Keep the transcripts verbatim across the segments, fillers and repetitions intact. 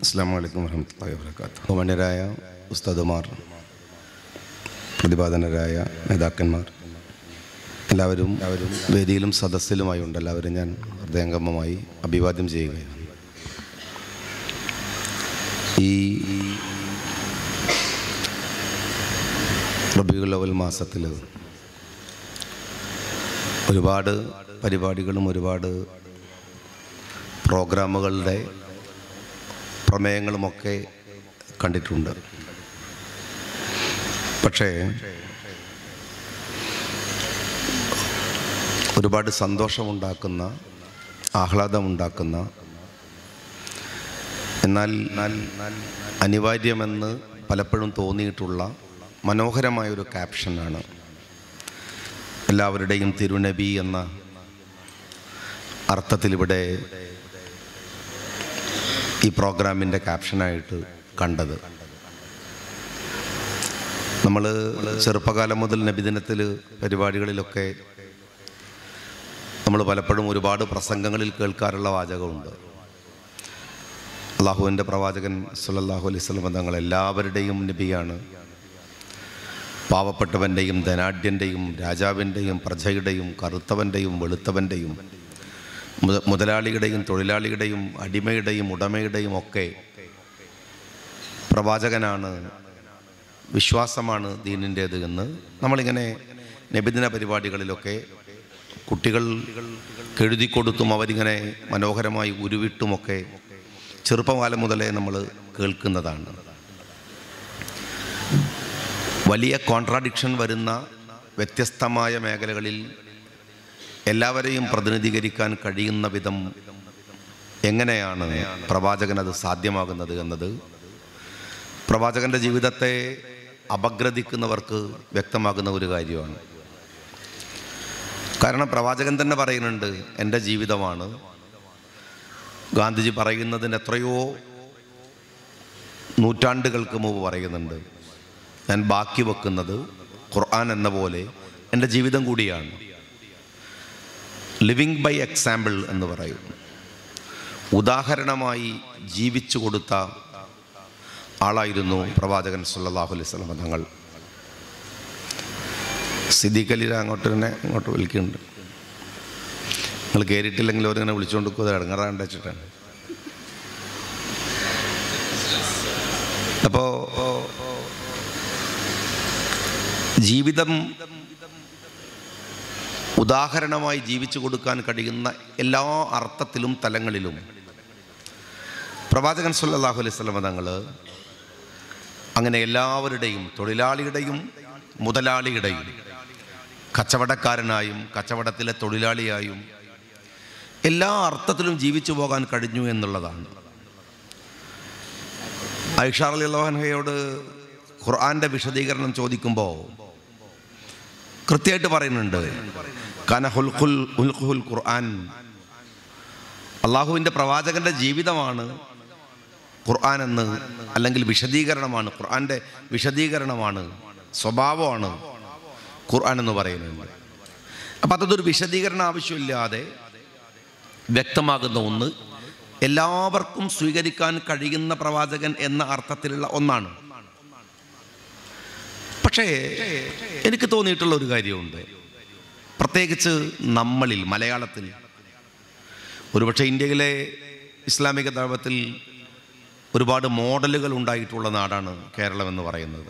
അസ്സലാമു അലൈക്കും വറഹ്മത്തുള്ളാഹി വബറകാതുഹു. ബഹുമാന്യരായ ഉസ്താദുമാർ, പ്രതിപാദനരായ നേതാക്കന്മാർ, എല്ലാവരും വേദിയിലും സദസ്സിലുമായി ഉണ്ട്. എല്ലാവരും ഞാൻ ഹൃദയംഗമമായി അഭിവാദ്യം ചെയ്യുകയാണ്. ഈ റബീഉൽ അവ്വൽ മാസത്തിൽ ഒരുപാട് പരിപാടികളും ഒരുപാട് പ്രോഗ്രാമുകളുടെ പ്രമേയങ്ങളുമൊക്കെ കണ്ടിട്ടുണ്ട്. പക്ഷേ ഒരുപാട് സന്തോഷമുണ്ടാക്കുന്ന, ആഹ്ലാദമുണ്ടാക്കുന്ന, എന്നാൽ അനിവാര്യമെന്ന് പലപ്പോഴും തോന്നിയിട്ടുള്ള മനോഹരമായൊരു ക്യാപ്ഷനാണ് എല്ലാവരുടെയും തിരുനബി എന്ന അർത്ഥത്തിലിവിടെ ഈ പ്രോഗ്രാമിൻ്റെ ക്യാപ്ഷനായിട്ട് കണ്ടത്. നമ്മൾ ചെറുപ്പകാലം മുതൽ നബിദിനത്തിൽ പരിപാടികളിലൊക്കെ നമ്മൾ പലപ്പോഴും ഒരുപാട് പ്രസംഗങ്ങളിൽ കേൾക്കാറുള്ള വാചകമുണ്ട്. അള്ളാഹുവിൻ്റെ പ്രവാചകൻ സല്ലല്ലാഹു അലൈഹി വസല്ലം തങ്ങൾ എല്ലാവരുടെയും നബിയാണ്. പാവപ്പെട്ടവൻ്റെയും ധനാഢ്യൻ്റെയും രാജാവിൻ്റെയും പ്രജയുടെയും കറുത്തവൻ്റെയും വെളുത്തവൻ്റെയും മുതലാളിയുടെയും തൊഴിലാളിയുടെയും അടിമയുടെയും ഉടമയുടെയും ഒക്കെ പ്രവാചകനാണ്, വിശ്വാസമാണ് ദീനിൻ്റേത് എന്ന് നമ്മളിങ്ങനെ നബിദിന പരിപാടികളിലൊക്കെ കുട്ടികൾ എഴുതി കൊടുത്തും അവരിങ്ങനെ മനോഹരമായി ഉരുവിട്ടുമൊക്കെ ചെറുപ്പകാലം മുതലേ നമ്മൾ കേൾക്കുന്നതാണ്. വലിയ കോൺട്രാഡിക്ഷൻ വരുന്ന വ്യത്യസ്തമായ മേഖലകളിൽ എല്ലാവരെയും പ്രതിനിധീകരിക്കാൻ കഴിയുന്ന വിധം എങ്ങനെയാണ് പ്രവാചകൻ അത് സാധ്യമാകുന്നത് എന്നത് പ്രവാചകൻ്റെ ജീവിതത്തെ അപഗ്രഥിക്കുന്നവർക്ക് വ്യക്തമാകുന്ന ഒരു കാര്യമാണ്. കാരണം പ്രവാചകൻ തന്നെ പറയുന്നുണ്ട്, എൻ്റെ ജീവിതമാണ്. ഗാന്ധിജി പറയുന്നതിന് എത്രയോ നൂറ്റാണ്ടുകൾക്ക് മുമ്പ് പറയുന്നുണ്ട്, ഞാൻ ബാക്കി വെക്കുന്നത് ഖുർആൻ എന്ന പോലെ എൻ്റെ ജീവിതം കൂടിയാണ്. ലിവിങ് ബൈ എക്സാമ്പിൾ എന്ന് പറയും. ഉദാഹരണമായി ജീവിച്ചു കൊടുത്ത ആളായിരുന്നു പ്രവാചകൻ സല്ലല്ലാഹു അലൈഹി വസല്ലം തങ്ങൾ. സിദ്ദീഖ് അലി അങ്ങോട്ട് തന്നെ ഇങ്ങോട്ട് വിളിക്കുന്നുണ്ട്. നിങ്ങൾ കയറിയിട്ടില്ലെങ്കിൽ അവരിങ്ങനെ വിളിച്ചുകൊണ്ട് കൊടുക്കുക, ഇടങ്ങാറാണ്ട് വെച്ചിട്ടാണ്. അപ്പോൾ ജീവിതം ഉദാഹരണമായി ജീവിച്ചു കൊടുക്കാൻ കഴിയുന്ന എല്ലാ അർത്ഥത്തിലും തലങ്ങളിലും പ്രവാചകൻ സല്ലല്ലാഹു അലൈഹി വസല്ലം തങ്ങൾ അങ്ങനെ എല്ലാവരുടെയും, തൊഴിലാളിയുടെയും മുതലാളിയുടെയും, കച്ചവടക്കാരനായും കച്ചവടത്തിലെ തൊഴിലാളിയായും എല്ലാ അർത്ഥത്തിലും ജീവിച്ചു പോകാൻ കഴിഞ്ഞു എന്നുള്ളതാണ്. ആയിഷ റളിയല്ലാഹു അൻഹയോട് ഖുർആൻ്റെ വിശദീകരണം ചോദിക്കുമ്പോൾ കൃത്യമായിട്ട് പറയുന്നുണ്ട്, കാന ഹുൽഖുൽ ഹുൽഖുൽ ഖുർആൻ, അള്ളാഹുവിൻ്റെ പ്രവാചകൻ്റെ ജീവിതമാണ് ഖുർആൻ എന്ന്, അല്ലെങ്കിൽ വിശദീകരണമാണ്, ഖുർആൻ്റെ വിശദീകരണമാണ്, സ്വഭാവമാണ് ഖുർആൻ എന്ന് പറയുന്നുണ്ട്. അപ്പം അതൊരു വിശദീകരണം ആവശ്യമില്ലാതെ വ്യക്തമാകുന്ന ഒന്ന്, എല്ലാവർക്കും സ്വീകരിക്കാൻ കഴിയുന്ന പ്രവാചകൻ എന്ന അർത്ഥത്തിലുള്ള ഒന്നാണ്. പക്ഷേ എനിക്ക് തോന്നിയിട്ടുള്ള ഒരു കാര്യമുണ്ട്, പ്രത്യേകിച്ച് നമ്മളിൽ, മലയാളത്തിൽ, ഒരുപക്ഷെ ഇന്ത്യയിലെ ഇസ്ലാമിക ദഅവത്തിൽ ഒരുപാട് മോഡലുകൾ ഉണ്ടായിട്ടുള്ള നാടാണ് കേരളം എന്ന് പറയുന്നത്.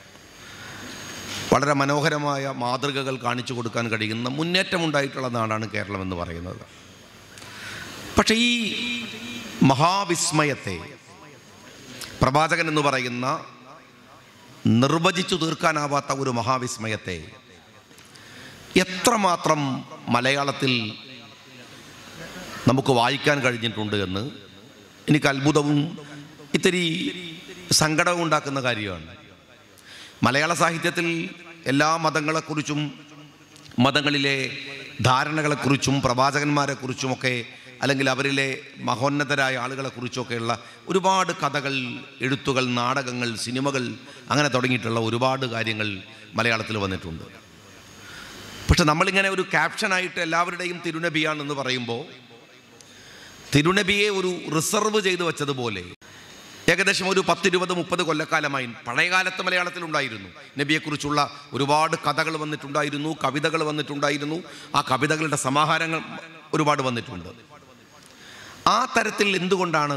വളരെ മനോഹരമായ മാതൃകകൾ കാണിച്ചു കൊടുക്കാൻ കഴിയുന്ന മുന്നേറ്റമുണ്ടായിട്ടുള്ള നാടാണ് കേരളം എന്ന് പറയുന്നത്. പക്ഷേ ഈ മഹാവിസ്മയത്തെ, പ്രവാചകൻ എന്ന് പറയുന്ന നിർവചിച്ചു തീർക്കാനാവാത്ത ഒരു മഹാവിസ്മയത്തെ എത്രമാത്രം മലയാളത്തിൽ നമുക്ക് വായിക്കാൻ കഴിഞ്ഞിട്ടുണ്ട് എന്ന് എനിക്ക് അത്ഭുതവും ഇത്തിരി സങ്കടവും ഉണ്ടാക്കുന്ന കാര്യമാണ്. മലയാള സാഹിത്യത്തിൽ എല്ലാ മതങ്ങളെക്കുറിച്ചും മതങ്ങളിലെ ധാരണകളെക്കുറിച്ചും പ്രവാചകന്മാരെക്കുറിച്ചുമൊക്കെ, അല്ലെങ്കിൽ അവരിലെ മഹോന്നതരായ ആളുകളെക്കുറിച്ചൊക്കെയുള്ള ഒരുപാട് കഥകൾ, എഴുത്തുകൾ, നാടകങ്ങൾ, സിനിമകൾ, അങ്ങനെ തുടങ്ങിയിട്ടുള്ള ഒരുപാട് കാര്യങ്ങൾ മലയാളത്തിൽ വന്നിട്ടുണ്ട്. പക്ഷെ നമ്മളിങ്ങനെ ഒരു ക്യാപ്ഷനായിട്ട് എല്ലാവരുടെയും തിരുനബിയാണെന്ന് പറയുമ്പോൾ തിരുനബിയെ ഒരു റിസർവ് ചെയ്തു വെച്ചതുപോലെ ഏകദേശം ഒരു പത്തിരുപത് മുപ്പത് കൊല്ലക്കാലമായി പഴയകാലത്ത് മലയാളത്തിലുണ്ടായിരുന്നു. നബിയെക്കുറിച്ചുള്ള ഒരുപാട് കഥകൾ വന്നിട്ടുണ്ടായിരുന്നു, കവിതകൾ വന്നിട്ടുണ്ടായിരുന്നു. ആ കവിതകളുടെ സമാഹാരങ്ങൾ ഒരുപാട് വന്നിട്ടുണ്ട്. ആ തരത്തിൽ എന്തുകൊണ്ടാണ്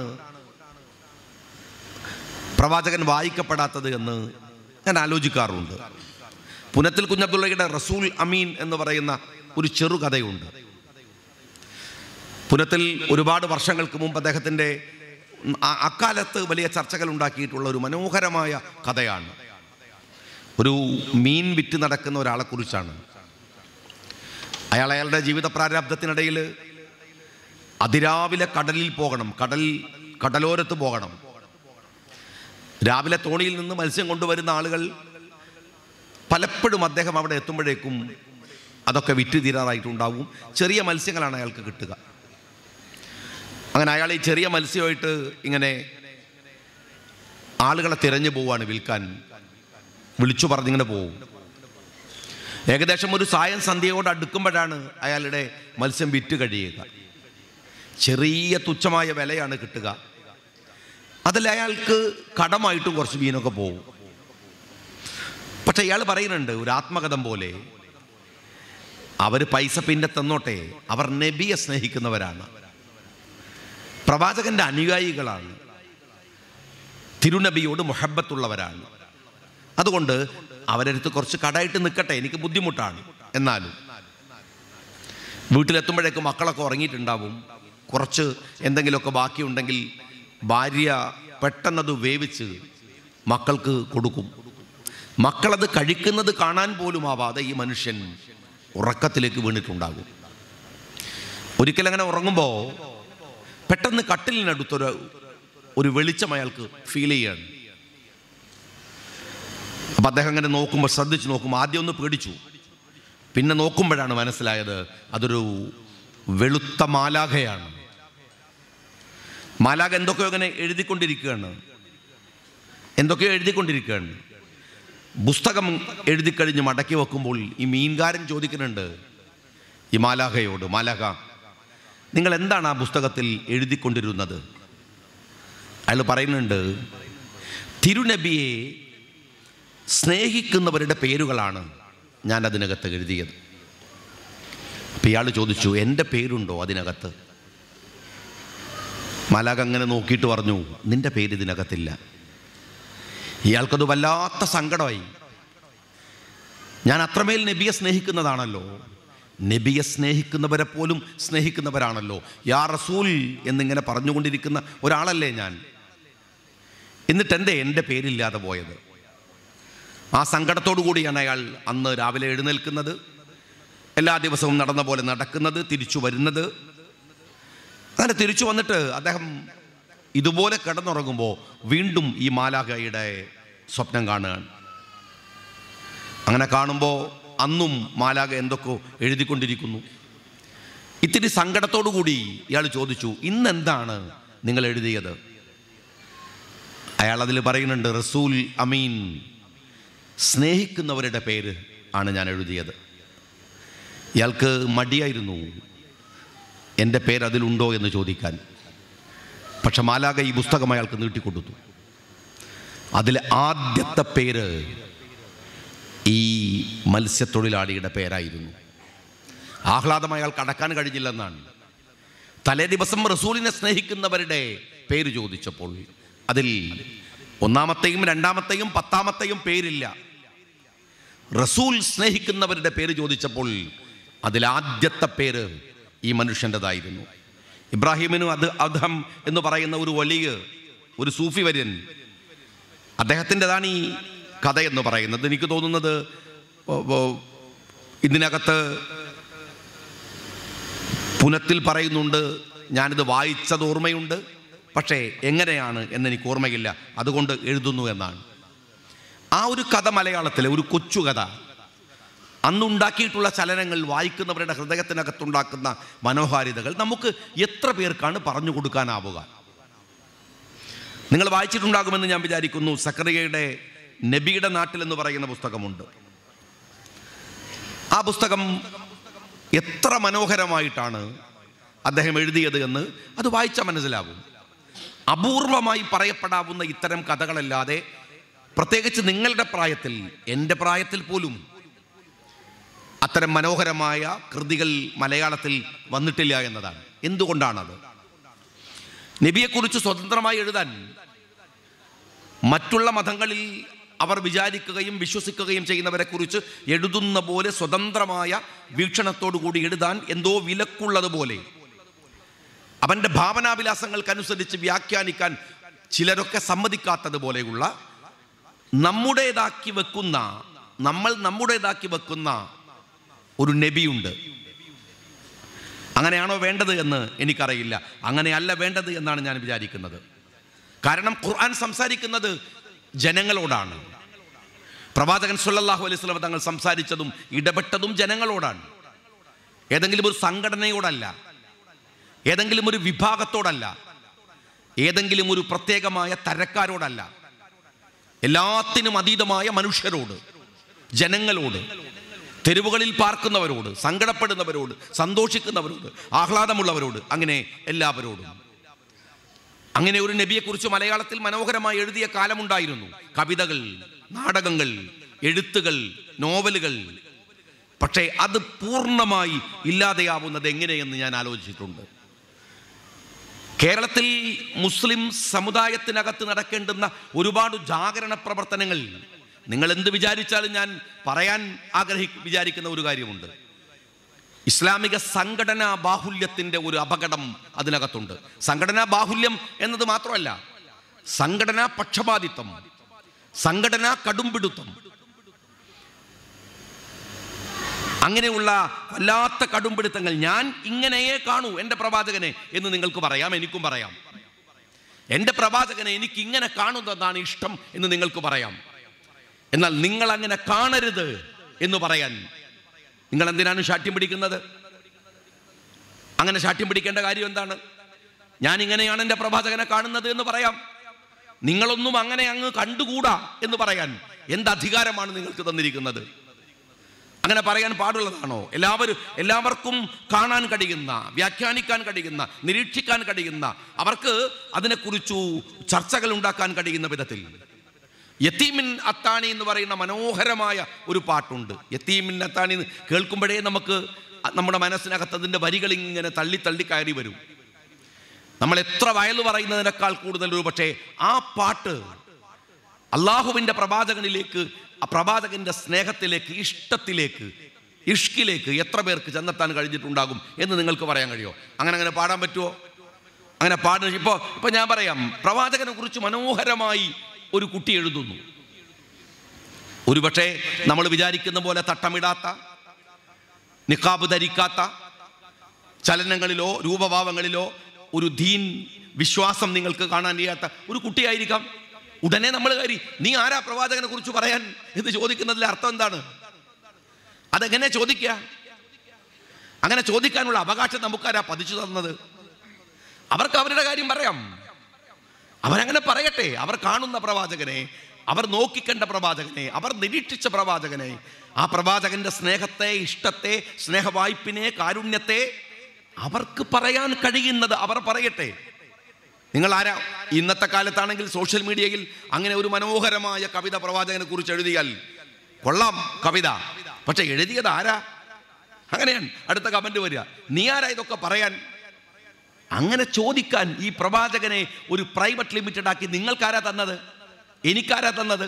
പ്രവാചകൻ വായിക്കപ്പെടാത്തത് എന്ന് ഞാൻ ആലോചിക്കാറുണ്ട്. പുനത്തിൽ കുഞ്ഞബ്ദുള്ളയുടെ റസൂൽ അമീൻ എന്ന് പറയുന്ന ഒരു ചെറുകഥയുണ്ട്. പുനത്തിൽ ഒരുപാട് വർഷങ്ങൾക്ക് മുമ്പ് അദ്ദേഹത്തിൻ്റെ അക്കാലത്ത് വലിയ ചർച്ചകൾ ഉണ്ടാക്കിയിട്ടുള്ള ഒരു മനോഹരമായ കഥയാണ്. ഒരു മീൻ വിറ്റ് നടക്കുന്ന ഒരാളെക്കുറിച്ചാണ്. അയാൾ അയാളുടെ ജീവിത പ്രാരാബ്ധത്തിനിടയിൽ അതിരാവിലെ കടലിൽ പോകണം, കടൽ കടലോരത്ത് പോകണം. രാവിലെ തോണിയിൽ നിന്ന് മത്സ്യം കൊണ്ടുവരുന്ന ആളുകൾ പലപ്പോഴും അദ്ദേഹം അവിടെ എത്തുമ്പോഴേക്കും അതൊക്കെ വിറ്റ് തീരാറായിട്ടുണ്ടാവും. ചെറിയ മത്സ്യങ്ങളാണ് അയാൾക്ക് കിട്ടുക. അങ്ങനെ അയാൾ ഈ ചെറിയ മത്സ്യമായിട്ട് ഇങ്ങനെ ആളുകളെ തിരഞ്ഞു പോവാണ് വിൽക്കാൻ. വിളിച്ചു പറഞ്ഞിങ്ങനെ പോവും. ഏകദേശം ഒരു സായം സന്ധ്യയോട് അടുക്കുമ്പോഴാണ് അയാളുടെ മത്സ്യം വിറ്റ് കഴിയുക. ചെറിയ തുച്ഛമായ വിലയാണ് കിട്ടുക. അതിൽ അയാൾക്ക് കടമായിട്ടും കുറച്ച് മീനൊക്കെ പോകും. പക്ഷെ ഇയാൾ പറയുന്നുണ്ട് ഒരു ആത്മകഥം പോലെ, അവർ പൈസ പിന്നെ തന്നോട്ടെ, അവർ നബിയെ സ്നേഹിക്കുന്നവരാണ്, പ്രവാചകന്റെ അനുയായികളാണ്, തിരുനബിയോട് മുഹബ്ബത്തുള്ളവരാണ്. അതുകൊണ്ട് അവരടുത്ത് കുറച്ച് കടമായിട്ട് നിൽക്കട്ടെ, എനിക്ക് ബുദ്ധിമുട്ടാണ്. എന്നാലും വീട്ടിലെത്തുമ്പോഴേക്കും മക്കളൊക്കെ ഉറങ്ങിയിട്ടുണ്ടാവും. കുറച്ച് എന്തെങ്കിലുമൊക്കെ ബാക്കിയുണ്ടെങ്കിൽ ഭാര്യ പെട്ടെന്നത് വേവിച്ച് മക്കൾക്ക് കൊടുക്കും. മക്കളത് കഴിക്കുന്നത് കാണാൻ പോലും ആവാതെ ഈ മനുഷ്യൻ ഉറക്കത്തിലേക്ക് വീണിട്ടുണ്ടാകും. ഒരിക്കലങ്ങനെ ഉറങ്ങുമ്പോൾ പെട്ടെന്ന് കട്ടിലിനടുത്തൊരു ഒരു വെളിച്ചം അയാൾക്ക് ഫീൽ ചെയ്യാണ്. അപ്പം അദ്ദേഹം അങ്ങനെ നോക്കുമ്പോൾ, ശ്രദ്ധിച്ച് നോക്കുമ്പോൾ ആദ്യം ഒന്ന് പേടിച്ചു. പിന്നെ നോക്കുമ്പോഴാണ് മനസ്സിലായത് അതൊരു വെളുത്ത മാലാഖയാണ്. മാലാഖ എന്തൊക്കെയോ ഇങ്ങനെ എഴുതിക്കൊണ്ടിരിക്കുകയാണ്, എന്തൊക്കെയോ എഴുതിക്കൊണ്ടിരിക്കുകയാണ്. പുസ്തകം എഴുതിക്കഴിഞ്ഞ് മടക്കി വെക്കുമ്പോൾ ഈ മീൻകാരൻ ചോദിക്കുന്നുണ്ട് ഈ മാലാഖയോട്, മാലാഖ നിങ്ങൾ എന്താണ് ആ പുസ്തകത്തിൽ എഴുതിക്കൊണ്ടിരുന്നത്? അയാൾ പറയുന്നുണ്ട്, തിരുനബിയെ സ്നേഹിക്കുന്നവരുടെ പേരുകളാണ് ഞാൻ അതിനകത്ത് എഴുതിയത്. അപ്പം ഇയാൾ ചോദിച്ചു, എൻ്റെ പേരുണ്ടോ അതിനകത്ത്? മാലാഖ അങ്ങനെ നോക്കിയിട്ട് പറഞ്ഞു, നിൻ്റെ പേര് ഇതിനകത്തില്ല. ഇയാൾക്കത് വല്ലാത്ത സങ്കടമായി. ഞാൻ അത്രമേൽ നബിയെ സ്നേഹിക്കുന്നതാണല്ലോ, നബിയെ സ്നേഹിക്കുന്നവരെ പോലും സ്നേഹിക്കുന്നവരാണല്ലോ, യാ റസൂൽ എന്നിങ്ങനെ പറഞ്ഞുകൊണ്ടിരിക്കുന്ന ഒരാളല്ലേ ഞാൻ. എന്നിട്ടെന്തേ എൻ്റെ പേരില്ലാതെ പോയത്? ആ സങ്കടത്തോടു കൂടിയാണ് അയാൾ അന്ന് രാവിലെ എഴുന്നേൽക്കുന്നത്, എല്ലാ ദിവസവും നടന്ന പോലെ നടക്കുന്നത്, തിരിച്ചു വരുന്നത്. അങ്ങനെ തിരിച്ചു വന്നിട്ട് അദ്ദേഹം ഇതുപോലെ കിടന്നുറങ്ങുമ്പോൾ വീണ്ടും ഈ മാലാഖയുടെ സ്വപ്നം കാണുകയാണ്. അങ്ങനെ കാണുമ്പോൾ അന്നും മാലാഖ എന്തൊക്കെയോ എഴുതിക്കൊണ്ടിരിക്കുന്നു. ഇത്തിരി സങ്കടത്തോടു കൂടി ഇയാൾ ചോദിച്ചു, ഇന്നെന്താണ് നിങ്ങൾ എഴുതിയത്? അയാൾ അതിൽ പറയുന്നുണ്ട്, റസൂൽ അമീൻ, സ്നേഹിക്കുന്നവരുടെ പേര് ആണ് ഞാൻ എഴുതിയത്. ഇയാൾക്ക് മടിയായിരുന്നു എൻ്റെ പേര് അതിലുണ്ടോ എന്ന് ചോദിക്കാൻ. പക്ഷെ മാലാഖ ഈ പുസ്തകം അയാൾക്ക് നീട്ടിക്കൊടുത്തു. അതിലെ ആദ്യത്തെ പേര് ഈ മത്സ്യത്തൊഴിലാളിയുടെ പേരായിരുന്നു. ആഹ്ലാദം അയാൾക്ക് അടക്കാൻ കഴിഞ്ഞില്ലെന്നാണ്. തലേ ദിവസം റസൂലിനെ സ്നേഹിക്കുന്നവരുടെ പേര് ചോദിച്ചപ്പോൾ അതിൽ ഒന്നാമത്തെയും രണ്ടാമത്തെയും പത്താമത്തെയും പേരില്ല. റസൂൽ സ്നേഹിക്കുന്നവരുടെ പേര് ചോദിച്ചപ്പോൾ അതിൽ ആദ്യത്തെ പേര് ഈ മനുഷ്യൻ്റെതായിരുന്നു. ഇബ്രാഹിമിനു അത് അദ്ഹം എന്ന് പറയുന്ന ഒരു വലിയ ഒരു സൂഫി വര്യൻ, അദ്ദേഹത്തിൻ്റെതാണ് ഈ കഥയെന്ന് പറയുന്നത്. എനിക്ക് തോന്നുന്നത് ഇതിനകത്ത് പുനത്തിൽ പറയുന്നുണ്ട്, ഞാനിത് വായിച്ചത് ഓർമ്മയുണ്ട്, പക്ഷേ എങ്ങനെയാണ് എന്നെനിക്ക് ഓർമ്മയില്ല, അതുകൊണ്ട് എഴുതുന്നു എന്നാണ്. ആ ഒരു കഥ മലയാളത്തിലെ ഒരു കൊച്ചു കഥ, അന്നുണ്ടാക്കിയിട്ടുള്ള ചലനങ്ങൾ, വായിക്കുന്നവരുടെ ഹൃദയത്തിനകത്തുണ്ടാക്കുന്ന മനോഹാരിതകൾ നമുക്ക് എത്ര പേർക്കാണ് പറഞ്ഞു കൊടുക്കാനാവുക? നിങ്ങൾ വായിച്ചിട്ടുണ്ടാകുമെന്ന് ഞാൻ വിചാരിക്കുന്നു. സക്കറിയയുടെ നബിയുടെ നാട്ടിൽ എന്ന് പറയുന്ന പുസ്തകമുണ്ട്. ആ പുസ്തകം എത്ര മനോഹരമായിട്ടാണ് അദ്ദേഹം എഴുതിയത് എന്ന് അത് വായിച്ചാൽ മനസ്സിലാവും. അപൂർവമായി പറയപ്പെടാവുന്ന ഇത്തരം കഥകളല്ലാതെ പ്രത്യേകിച്ച് നിങ്ങളുടെ പ്രായത്തിൽ, എൻ്റെ പ്രായത്തിൽ പോലും അത്തരം മനോഹരമായ കൃതികൾ മലയാളത്തിൽ വന്നിട്ടില്ല എന്നതാണ്. എന്തുകൊണ്ടാണത്? നബിയെക്കുറിച്ച് സ്വതന്ത്രമായി എഴുതാൻ മറ്റുള്ള മതങ്ങളിൽ അവർ വിചാരിക്കുകയും വിശ്വസിക്കുകയും ചെയ്യുന്നവരെ കുറിച്ച് എഴുതുന്ന പോലെ സ്വതന്ത്രമായ വീക്ഷണത്തോടു കൂടി എഴുതാൻ എന്തോ വിലക്കുള്ളതുപോലെ, അവൻ്റെ ഭാവനാവിലാസങ്ങൾക്കനുസരിച്ച് വ്യാഖ്യാനിക്കാൻ ചിലരൊക്കെ സമ്മതിക്കാത്തതുപോലെയുള്ള നമ്മുടേതാക്കി വെക്കുന്ന നമ്മൾ നമ്മുടേതാക്കി വെക്കുന്ന ഒരു നബിയുണ്ട്. അങ്ങനെയാണോ വേണ്ടത് എന്ന് എനിക്കറിയില്ല. അങ്ങനെയല്ല വേണ്ടത് എന്നാണ് ഞാൻ വിചാരിക്കുന്നത്. കാരണം ഖുർആൻ സംസാരിക്കുന്നത് ജനങ്ങളോടാണ്. പ്രവാചകൻ സല്ലല്ലാഹു അലൈഹി വസല്ലം തങ്ങൾ സംസാരിച്ചതും ഇടപെട്ടതും ജനങ്ങളോടാണ്. ഏതെങ്കിലും ഒരു സംഘടനയോടല്ല, ഏതെങ്കിലും ഒരു വിഭാഗത്തോടല്ല, ഏതെങ്കിലും ഒരു പ്രത്യേകമായ തരക്കാരോടല്ല. എല്ലാത്തിനും അതീതമായ മനുഷ്യരോട്, ജനങ്ങളോട്, തെരുവുകളിൽ പാർക്കുന്നവരോട്, സങ്കടപ്പെടുന്നവരോട്, സന്തോഷിക്കുന്നവരോട്, ആഹ്ലാദമുള്ളവരോട്, അങ്ങനെ എല്ലാവരോടും. അങ്ങനെ ഒരു നബിയെക്കുറിച്ച് മലയാളത്തിൽ മനോഹരമായി എഴുതിയ കാലമുണ്ടായിരുന്നു. കവിതകൾ, നാടകങ്ങൾ, എഴുത്തുകൾ, നോവലുകൾ. പക്ഷേ അത് പൂർണ്ണമായി ഇല്ലാതെയാവുന്നത് എങ്ങനെയെന്ന് ഞാൻ ആലോചിച്ചിട്ടുണ്ട്. കേരളത്തിൽ മുസ്ലിം സമുദായത്തിനകത്ത് നടക്കേണ്ടുന്ന ഒരുപാട് ജാഗരണ പ്രവർത്തനങ്ങൾ, നിങ്ങൾ എന്ത് വിചാരിച്ചാലും ഞാൻ പറയാൻ ആഗ്രഹി വിചാരിക്കുന്ന ഒരു കാര്യമുണ്ട്. ഇസ്ലാമിക സംഘടനാ ബാഹുല്യത്തിൻ്റെ ഒരു അപകടം അതിനകത്തുണ്ട്. സംഘടനാ ബാഹുല്യം എന്നത് മാത്രമല്ല, സംഘടനാ പക്ഷപാതിത്വം, സംഘടനാ കടുംപിടുത്തം, അങ്ങനെയുള്ള വല്ലാത്ത കടുംപിടുത്തങ്ങൾ. ഞാൻ ഇങ്ങനെയേ കാണൂ എൻ്റെ പ്രവാചകനെ എന്ന് നിങ്ങൾക്ക് പറയാം, എനിക്കും പറയാം. എൻ്റെ പ്രവാചകനെ എനിക്ക് ഇങ്ങനെ കാണുന്നതാണ് ഇഷ്ടം എന്ന് നിങ്ങൾക്ക് പറയാം. എന്നാൽ നിങ്ങൾ അങ്ങനെ കാണരുത് എന്ന് പറയാൻ നിങ്ങൾ എന്തിനാണ് ശാഠ്യം പിടിക്കുന്നത്? അങ്ങനെ ശാഠ്യം പിടിക്കേണ്ട കാര്യം എന്താണ്? ഞാൻ ഇങ്ങനെയാണ് എൻ്റെ പ്രവാചകനെ കാണുന്നത് എന്ന് പറയാം. നിങ്ങളൊന്നും അങ്ങനെ അങ്ങ് കണ്ടുകൂടാ എന്ന് പറയാൻ എന്ത് അധികാരമാണ് നിങ്ങൾക്ക് തന്നിരിക്കുന്നത്? അങ്ങനെ പറയാൻ പാടുള്ളതാണോ? എല്ലാവരും എല്ലാവർക്കും കാണാൻ കഴിയുന്ന, വ്യാഖ്യാനിക്കാൻ കഴിയുന്ന, നിരീക്ഷിക്കാൻ കഴിയുന്ന, അവർക്ക് അതിനെക്കുറിച്ചു ചർച്ചകൾ ഉണ്ടാക്കാൻ കഴിയുന്ന വിധത്തിൽ. യത്തീമിൻ അത്താണി എന്ന് പറയുന്ന മനോഹരമായ ഒരു പാട്ടുണ്ട്. യത്തീമിൻ അത്താണി കേൾക്കുമ്പോഴേ നമുക്ക് നമ്മുടെ മനസ്സിനകത്ത് അതിൻ്റെ വരികൾ ഇങ്ങനെ തള്ളി തള്ളി കയറി വരും. നമ്മൾ എത്ര വയൽ പറയുന്നതിനേക്കാൾ കൂടുതൽ ഒരു പക്ഷേ ആ പാട്ട് അള്ളാഹുവിൻ്റെ പ്രവാചകനിലേക്ക്, ആ പ്രവാചകൻ്റെ സ്നേഹത്തിലേക്ക്, ഇഷ്ടത്തിലേക്ക്, ഇഷ്കിലേക്ക് എത്ര പേർക്ക് ചെന്നെത്താൻ കഴിഞ്ഞിട്ടുണ്ടാകും എന്ന് നിങ്ങൾക്ക് പറയാൻ കഴിയുമോ? അങ്ങനെ അങ്ങനെ പാടാൻ പറ്റുമോ? അങ്ങനെ പാടുന്ന ഇപ്പോൾ ഇപ്പോൾ ഞാൻ പറയാം, പ്രവാചകനെ കുറിച്ച് മനോഹരമായി ഒരു കുട്ടി എഴുതുന്നു. ഒരുപക്ഷെ നമ്മൾ വിചാരിക്കുന്ന പോലെ തട്ടമിടാത്ത, നിഖാബ് ധരിക്കാത്ത, ചലനങ്ങളിലോ രൂപഭാവങ്ങളിലോ ഒരു ദീൻ വിശ്വാസം നിങ്ങൾക്ക് കാണാൻ കഴിയാത്ത ഒരു കുട്ടിയായിരിക്കാം. ഉടനെ നമ്മൾ കയറി നീ ആരാ പ്രവാചകനെ കുറിച്ച് പറയാൻ എന്ന് ചോദിക്കുന്നതിലെ അർത്ഥം എന്താണ്? അതെങ്ങനെ ചോദിക്കുക? അങ്ങനെ ചോദിക്കാനുള്ള അവകാശം നമുക്കാരാ പതിച്ചു തന്നത്? അവർക്ക് അവരുടെ കാര്യം പറയാം, അവരങ്ങനെ പറയട്ടെ. അവർ കാണുന്ന പ്രവാചകനെ, അവർ നോക്കിക്കണ്ട പ്രവാചകനെ, അവർ നിരീക്ഷിച്ച പ്രവാചകനെ, ആ പ്രവാചകന്റെ സ്നേഹത്തെ, ഇഷ്ടത്തെ, സ്നേഹവായ്പിനെ, കാരുണ്യത്തെ അവർക്ക് പറയാൻ കഴിയുന്നത് അവർ പറയട്ടെ. നിങ്ങൾ ആരാ? ഇന്നത്തെ കാലത്താണെങ്കിൽ സോഷ്യൽ മീഡിയയിൽ അങ്ങനെ ഒരു മനോഹരമായ കവിത പ്രവാചകനെ കുറിച്ച് എഴുതിയാൽ കൊള്ളാം കവിത, പക്ഷെ എഴുതിയത് ആരാ? അങ്ങനെയാണ് അടുത്ത കമന്റ് വരിക, നീ ആരാ ഇതൊക്കെ പറയാൻ? അങ്ങനെ ചോദിക്കാൻ ഈ പ്രവാചകനെ ഒരു പ്രൈവറ്റ് ലിമിറ്റഡ് ആക്കി നിങ്ങൾക്കാരാ തന്നത്? എനിക്കാരാ തന്നത്?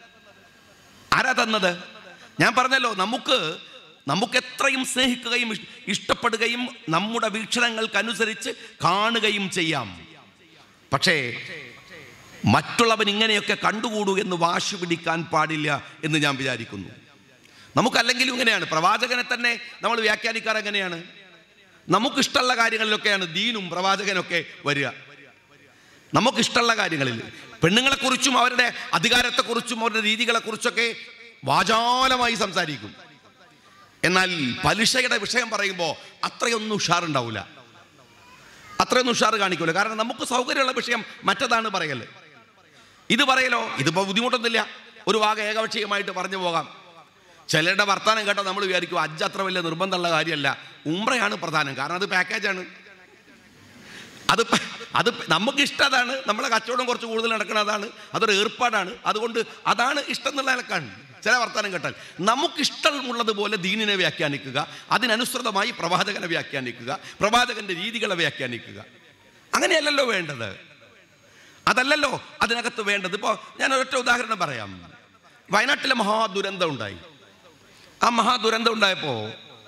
ആരാ തന്നത്? ഞാൻ പറഞ്ഞല്ലോ, നമുക്ക് നമുക്ക് എത്രയും സ്നേഹിക്കുകയും ഇഷ്ടപ്പെടുകയും നമ്മുടെ വീക്ഷണങ്ങൾക്കനുസരിച്ച് കാണുകയും ചെയ്യാം. പക്ഷേ മറ്റുള്ളവൻ ഇങ്ങനെയൊക്കെ കണ്ടുകൂടൂ എന്ന് വാശി പിടിക്കാൻ പാടില്ല എന്ന് ഞാൻ വിചാരിക്കുന്നു. നമുക്കല്ലെങ്കിലും ഇങ്ങനെയാണ്. പ്രവാചകനെ തന്നെ നമ്മൾ വ്യാഖ്യാനിക്കാറ് എങ്ങനെയാണ്? നമുക്കിഷ്ടമുള്ള കാര്യങ്ങളിലൊക്കെയാണ് ദീനും പ്രവാചകനൊക്കെ വരിക. നമുക്കിഷ്ടമുള്ള കാര്യങ്ങളിൽ പെണ്ണുങ്ങളെക്കുറിച്ചും അവരുടെ അധികാരത്തെക്കുറിച്ചും അവരുടെ രീതികളെക്കുറിച്ചൊക്കെ വാചാലമായി സംസാരിക്കും. എന്നാൽ പലിശയുടെ വിഷയം പറയുമ്പോൾ അത്രയൊന്നും ഉഷാറുണ്ടാവില്ല, അത്രയൊന്നും ഉഷാറ് കാണിക്കൂല. കാരണം നമുക്ക് സൗകര്യമുള്ള വിഷയം മറ്റതാണ് പറയൽ. ഇത് പറയലോ ഇതിപ്പോൾ ബുദ്ധിമുട്ടൊന്നുമില്ല, ഒരു വാഗ ഏകപക്ഷീയമായിട്ട് പറഞ്ഞു പോകാം. ചിലരുടെ വർത്തമാനം കേട്ടാൽ നമ്മൾ വിചാരിക്കും ഹജ്ജ് അത്ര വലിയ നിർബന്ധമുള്ള കാര്യമല്ല, ഉംറയാണ് പ്രധാനം, കാരണം അത് പാക്കേജാണ്. അത് അത് നമുക്ക് ഇഷ്ടം അതാണ്, നമ്മളെ കച്ചവടം കുറച്ച് കൂടുതൽ നടക്കണം, അതാണ്, അതൊരു ഏർപ്പാടാണ്, അതുകൊണ്ട് അതാണ് ഇഷ്ടം എന്നുള്ള നിലക്കാണ്. ചില വർത്തമാനം കേട്ടാൽ നമുക്കിഷ്ടമുള്ളതുപോലെ ദീനിനെ വ്യാഖ്യാനിക്കുക, അതിനനുസൃതമായി പ്രവാചകനെ വ്യാഖ്യാനിക്കുക, പ്രവാചകന്റെ രീതികളെ വ്യാഖ്യാനിക്കുക. അങ്ങനെയല്ലല്ലോ വേണ്ടത്, അതല്ലല്ലോ അതിനകത്ത് വേണ്ടത്. ഇപ്പോൾ ഞാൻ ഒരൊറ്റ ഉദാഹരണം പറയാം. വയനാട്ടിലെ മഹാദുരന്തം ഉണ്ടായി. ആ മഹാദുരന്തം ഉണ്ടായപ്പോൾ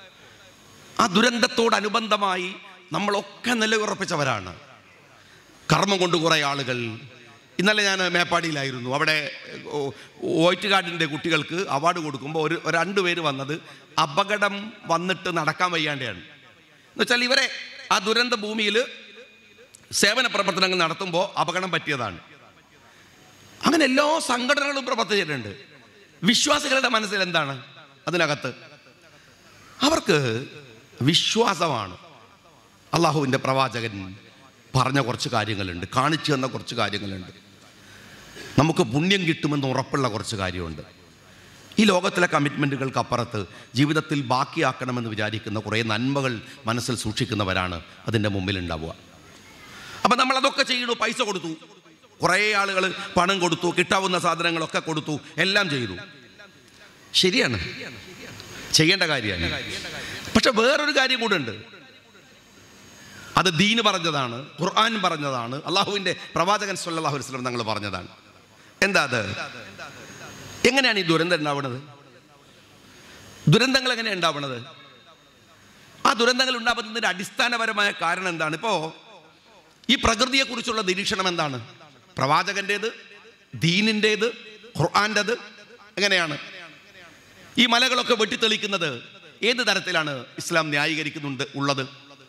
ആ ദുരന്തത്തോടനുബന്ധമായി നമ്മളൊക്കെ നിലയുറപ്പിച്ചവരാണ്. കർമ്മം കൊണ്ട് കുറേ ആളുകൾ. ഇന്നലെ ഞാൻ മേപ്പാടിയിലായിരുന്നു. അവിടെ വൈറ്റ് ഗാർഡിൻ്റെ കുട്ടികൾക്ക് അവാർഡ് കൊടുക്കുമ്പോൾ ഒരു രണ്ട് പേര് വന്നത് അപകടം വന്നിട്ട് നടക്കാൻ വയ്യാണ്ടെയാണ്. എന്നുവെച്ചാൽ ഇവരെ ആ ദുരന്ത ഭൂമിയിൽ സേവന പ്രവർത്തനങ്ങൾ നടത്തുമ്പോൾ അപകടം പറ്റിയതാണ്. അങ്ങനെ എല്ലാ സംഘടനകളും പ്രവർത്തിച്ചിട്ടുണ്ട്. വിശ്വാസികളുടെ മനസ്സിൽ എന്താണ് അതിനകത്ത്? അവർക്ക് വിശ്വാസമാണ്. അള്ളാഹുവിൻ്റെ പ്രവാചകൻ പറഞ്ഞ കുറച്ച് കാര്യങ്ങളുണ്ട്, കാണിച്ചു തന്ന കുറച്ച് കാര്യങ്ങളുണ്ട്, നമുക്ക് പുണ്യം കിട്ടുമെന്ന് ഉറപ്പുള്ള കുറച്ച് കാര്യമുണ്ട്. ഈ ലോകത്തിലെ കമ്മിറ്റ്മെൻറ്റുകൾക്ക് അപ്പുറത്ത് ജീവിതത്തിൽ ബാക്കിയാക്കണമെന്ന് വിചാരിക്കുന്ന കുറേ നന്മകൾ മനസ്സിൽ സൂക്ഷിക്കുന്നവരാണ് അതിൻ്റെ മുമ്പിലുണ്ടാവുക. അപ്പം നമ്മളതൊക്കെ ചെയ്യണു. പൈസ കൊടുത്തു, കുറേ ആളുകൾ പണം കൊടുത്തു, കിട്ടാവുന്ന സാധനങ്ങളൊക്കെ കൊടുത്തു, എല്ലാം ചെയ്തു. ശരിയാണ്, ചെയ്യേണ്ട കാര്യമാണ്. പക്ഷെ വേറൊരു കാര്യം കൂടെ ഉണ്ട്. അത് ദീന് പറഞ്ഞതാണ്, ഖുർആൻ പറഞ്ഞതാണ്, അള്ളാഹുവിൻ്റെ പ്രവാചകൻ സ്വല്ലല്ലാഹു അലൈഹി വസല്ലം തങ്ങൾ പറഞ്ഞതാണ്. എന്താ അത്? എങ്ങനെയാണ് ഈ ദുരന്തം ഉണ്ടാവുന്നത്? ദുരന്തങ്ങൾ എങ്ങനെയാണ് ഉണ്ടാവുന്നത്? ആ ദുരന്തങ്ങൾ ഉണ്ടാകുന്നതിൻ്റെ അടിസ്ഥാനപരമായ കാരണം എന്താണ്? ഇപ്പോൾ ഈ പ്രകൃതിയെക്കുറിച്ചുള്ള നിരീക്ഷണം എന്താണ്? പ്രവാചകൻ്റേത്, ദീനിൻ്റേത്, ഖുർആൻ്റേത് എങ്ങനെയാണ്? ഈ മലകളൊക്കെ വെട്ടിത്തെളിക്കുന്നത് ഏത് തരത്തിലാണ് ഇസ്ലാം ന്യായീകരിക്കുന്നുണ്ട് ഉള്ളത്?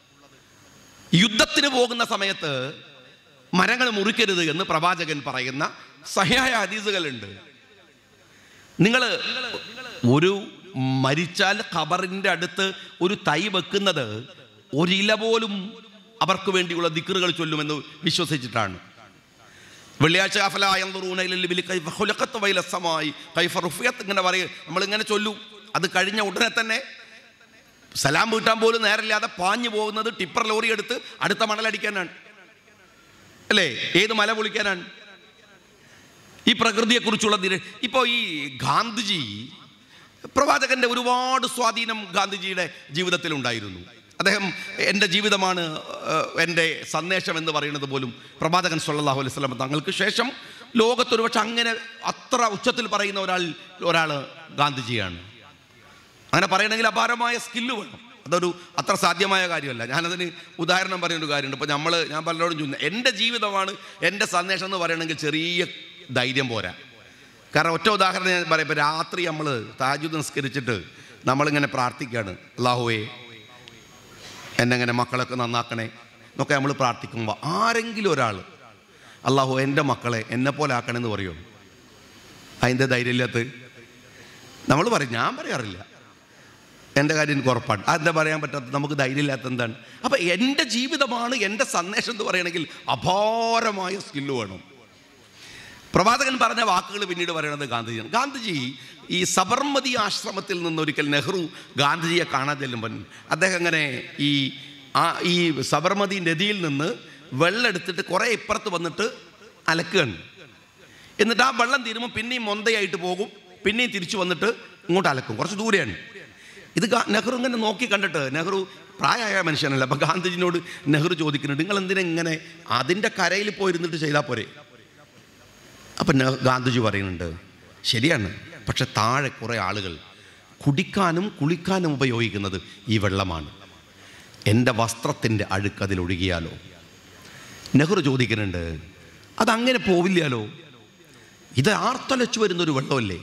യുദ്ധത്തിന് പോകുന്ന സമയത്ത് മരങ്ങൾ മുറിക്കരുത് എന്ന് പ്രവാചകൻ പറയുന്ന സഹിഹായ ഹദീസുകളുണ്ട്. നിങ്ങൾ ഒരു മരിച്ചാൽ ഖബറിൻ്റെ അടുത്ത് ഒരു തൈ വെക്കുന്നത് ഒരില പോലും അവർക്ക് വേണ്ടിയുള്ള ദിക്റുകൾ ചൊല്ലുമെന്ന് വിശ്വസിച്ചിട്ടാണ്. വെള്ളിയാഴ്ച ഇങ്ങനെ പറയും, നമ്മളിങ്ങനെ ചൊല്ലും. അത് കഴിഞ്ഞ ഉടനെ തന്നെ സലാം വീട്ടാൻ പോലും നേരമില്ലാതെ പാഞ്ഞു പോകുന്നത് ടിപ്പർ ലോറി എടുത്ത് അടുത്ത മണലടിക്കാനാണ്, അല്ലേ? ഏത് മല പൊളിക്കാനാണ്? ഈ പ്രകൃതിയെക്കുറിച്ചുള്ള ഇപ്പോൾ ഈ ഗാന്ധിജി, പ്രവാചകന്റെ ഒരുപാട് സ്വാധീനം ഗാന്ധിജിയുടെ ജീവിതത്തിലുണ്ടായിരുന്നു. അദ്ദേഹം എൻ്റെ ജീവിതമാണ് എൻ്റെ സന്ദേശം എന്ന് പറയുന്നത് പോലും പ്രവാചകൻ സ്വല്ലല്ലാഹു അലൈഹി വസല്ലം തങ്ങൾക്ക് ശേഷം ലോകത്തൊരു പക്ഷെ അങ്ങനെ അത്ര ഉച്ചത്തിൽ പറയുന്ന ഒരാൾ ഒരാൾ ഗാന്ധിജിയാണ്. അങ്ങനെ പറയണമെങ്കിൽ അപാരമായ സ്കില്ല് വേണം. അതൊരു അത്ര സാധ്യമായ കാര്യമല്ല. ഞാനതിന് ഉദാഹരണം പറയുന്ന ഒരു കാര്യമുണ്ട്. ഇപ്പോൾ നമ്മൾ ഞാൻ പലരോടും ചോദിക്കുന്നത്, എൻ്റെ ജീവിതമാണ് എൻ്റെ സന്ദേശം എന്ന് പറയണമെങ്കിൽ ചെറിയ ധൈര്യം പോരാ. കാരണം ഒറ്റ ഉദാഹരണം ഞാൻ പറയാം. ഇപ്പോൾ രാത്രി നമ്മൾ തഹജ്ജുദ് നിസ്കരിച്ചിട്ട് നമ്മളിങ്ങനെ പ്രാർത്ഥിക്കുകയാണ്, അല്ലാഹുവേ എന്നെങ്ങനെ മക്കളൊക്കെ നന്നാക്കണേ എന്നൊക്കെ നമ്മൾ പ്രാർത്ഥിക്കുമ്പോൾ ആരെങ്കിലും ഒരാൾ അല്ലാഹു എൻ്റെ മക്കളെ എന്നെപ്പോലെ ആക്കണമെന്ന് പറയുമോ? അതിൻ്റെ ധൈര്യമില്ലാത്ത നമ്മൾ പറയും. ഞാൻ പറയാറില്ല, എൻ്റെ കാര്യം എനിക്ക് ഉറപ്പാണ്. അതെന്താ പറയാൻ പറ്റാത്ത? നമുക്ക് ധൈര്യമില്ലാത്ത എന്താണ്? അപ്പം എൻ്റെ ജീവിതമാണ് എൻ്റെ സന്ദേശം എന്ന് പറയണമെങ്കിൽ അപാരമായ സ്കില്ല് വേണം. പ്രവാചകൻ പറഞ്ഞ വാക്കുകൾ പിന്നീട് പറയുന്നത് ഗാന്ധിജിയാണ്. ഗാന്ധിജി ഈ സബർമതി ആശ്രമത്തിൽ നിന്ന് ഒരിക്കൽ നെഹ്റു ഗാന്ധിജിയെ കാണാൻ ചെല്ലുമ്പോൾ അദ്ദേഹം അങ്ങനെ ഈ ആ ഈ സബർമതി നദിയിൽ നിന്ന് വെള്ളം എടുത്തിട്ട് കുറേ ഇപ്പുറത്ത് വന്നിട്ട് അലക്കുകയാണ്. എന്നിട്ട് ആ വെള്ളം തീരുമ്പോൾ പിന്നെയും മൊന്തയായിട്ട് പോകും, പിന്നെയും തിരിച്ചു വന്നിട്ട് ഇങ്ങോട്ട് അലക്കും. കുറച്ച് ദൂരെയാണ് ഇത്. നെഹ്റു ഇങ്ങനെ നോക്കി കണ്ടിട്ട്, നെഹ്റു പ്രായമായ മനുഷ്യനല്ല, അപ്പം ഗാന്ധിജിനോട് നെഹ്റു ചോദിക്കുന്നുണ്ട്, നിങ്ങൾ എന്തിനാ ഇങ്ങനെ അതിൻ്റെ കരയിൽ പോയിരുന്നിട്ട് ചെയ്താൽ പോരെ? അപ്പം ഗാന്ധിജി പറയുന്നുണ്ട്, ശരിയാണ്, പക്ഷെ താഴെ കുറേ ആളുകൾ കുടിക്കാനും കുളിക്കാനും ഉപയോഗിക്കുന്നത് ഈ വെള്ളമാണ്. എൻ്റെ വസ്ത്രത്തിൻ്റെ അഴുക്ക് അതിലൊഴുകിയാലോ? നെഹ്റു ചോദിക്കുന്നുണ്ട്, അതങ്ങനെ പോവില്ലാലോ, ഇത് ആർത്തലച്ചു വരുന്നൊരു വെള്ളമല്ലേ?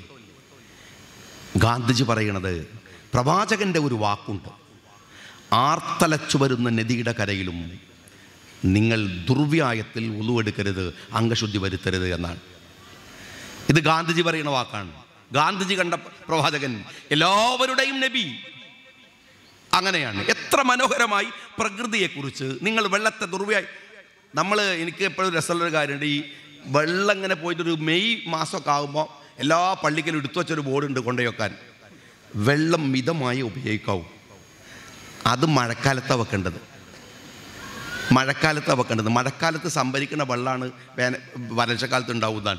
ഗാന്ധിജി പറയണത്, പ്രവാചകൻ്റെ ഒരു വാക്കുണ്ട്, ആർത്തലച്ചു വരുന്ന നദിയുടെ കരയിലും നിങ്ങൾ ദുർവ്യായത്തിൽ ഉളുവെടുക്കരുത്, അംഗശുദ്ധി വരുത്തരുത് എന്നാണ്. ഇത് ഗാന്ധിജി പറയുന്ന വാക്കാണ്. ഗാന്ധിജി കണ്ട പ്രവാചകൻ, എല്ലാവരുടെയും നബി. അങ്ങനെയാണ്. എത്ര മനോഹരമായി പ്രകൃതിയെക്കുറിച്ച് നിങ്ങൾ വെള്ളത്തെ ദുർവ്യായി നമ്മൾ എനിക്ക് എപ്പോഴും രസമുള്ളൊരു കാര്യമുണ്ട്. ഈ വെള്ളം ഇങ്ങനെ പോയിട്ടൊരു മെയ് മാസമൊക്കെ ആകുമ്പോൾ എല്ലാ പള്ളിക്കലും എടുത്തു വെച്ചൊരു ബോർഡുണ്ട് കൊണ്ടുപോയി വെക്കാൻ, വെള്ളം മിതമായി ഉപയോഗിക്കാവൂ. അത് മഴക്കാലത്താണ് വെക്കേണ്ടത്. മഴക്കാലത്താണ് വെക്കേണ്ടത്. മഴക്കാലത്ത് സംഭരിക്കുന്ന വെള്ളമാണ് വേന വരൾച്ചക്കാലത്ത് ഉണ്ടാവുന്നതാണ്.